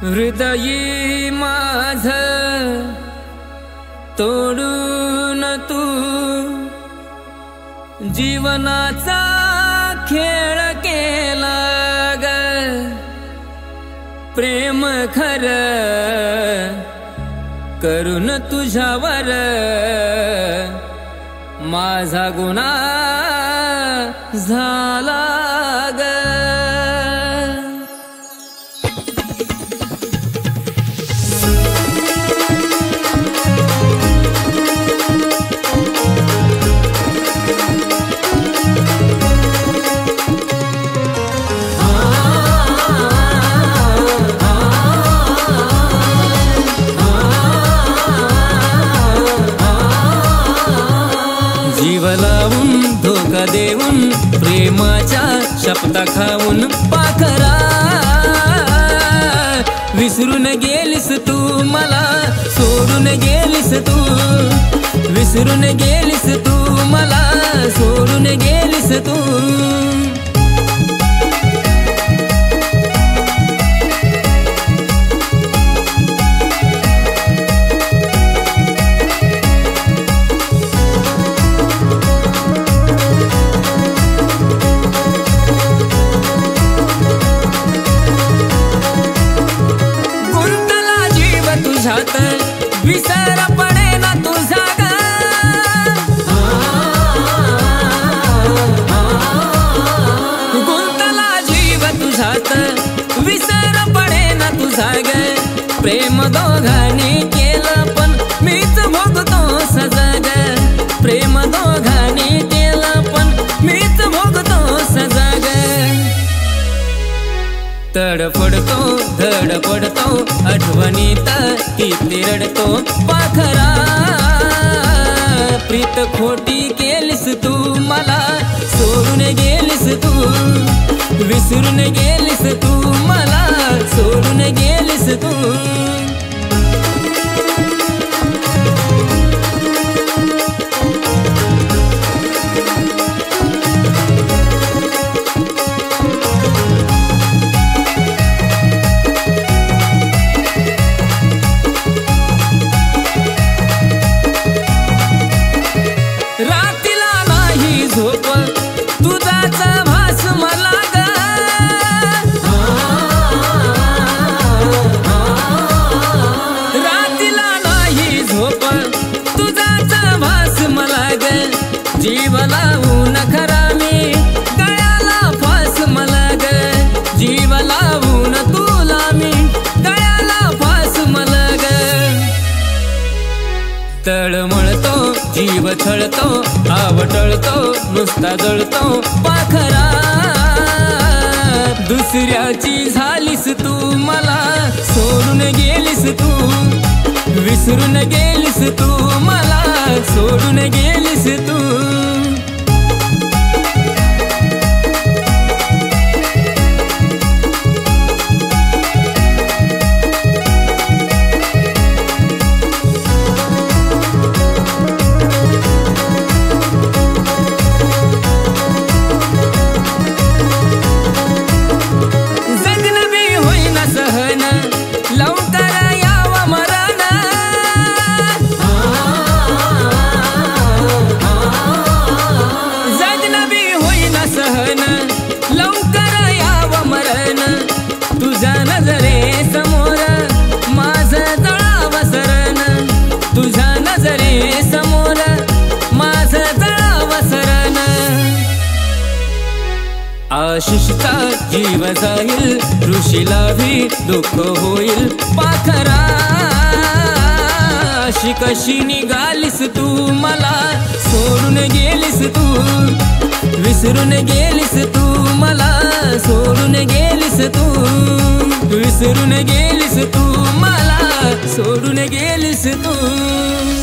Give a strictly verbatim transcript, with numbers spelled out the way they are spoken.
हृदयी माझ तोडून तू जीवनाचा खेळ केला ग। प्रेम खर करून तुझ्यावर माझा गुन्हा झाला ग। जीव लावून धोका देऊन प्रेमाच्या शपथा खाऊन पाखरा विसरून गेलीस तू मला सोडून गेलीस तू विसरून गेलीस तू मला सोडून गेलीस तू। विसर पडे ना तुझा ग। गुंतला जीव तुझ्यात विसर पडे ना तुझा ग। प्रेम दोघांनी केलं पण मीच भोगतो सजा ग। प्रेम दोघांनी केलं पण मीच भोगतो सजा ग। तडफडतो धडपडतो आठवणीत किती रडतो पाखरा। प्रीत खोटी केलीस तू मला सोडून गेलीस तू विसरून गेलीस तू मला सोडून गेलीस तू। रातीला नाही झोप तुझाच भास मला ग। रातीला नाही झोप तुझाच भास मला ग। जीव लावून खरा मी गळ्याला फास मला ग। जीव लावून तुला मी गळ्याला फास मला ग। तळमळतो जीव छळतो आवटळतो नुसता जळतो पाखरा। दुसऱ्याची झालीस तू मला सोडून गेलीस तू विसरून गेलीस तू मला सोडून गेलीस तू। लवकर यावं मरण तुझ्या नजरे समोर माझं जळावं सरण। तुझ्या नजरे समोर माझं जळावं सरण। आशिषचा जीव जाईल ऋषीला भी दुःख होईल पाखरा। अशी कशी निघालीस तू मला सोडून गेलीस तू विसरून गेलीस तू मला सोडून गेलीस तू विसरून गेलीस तू मला सोडून गेलीस तू।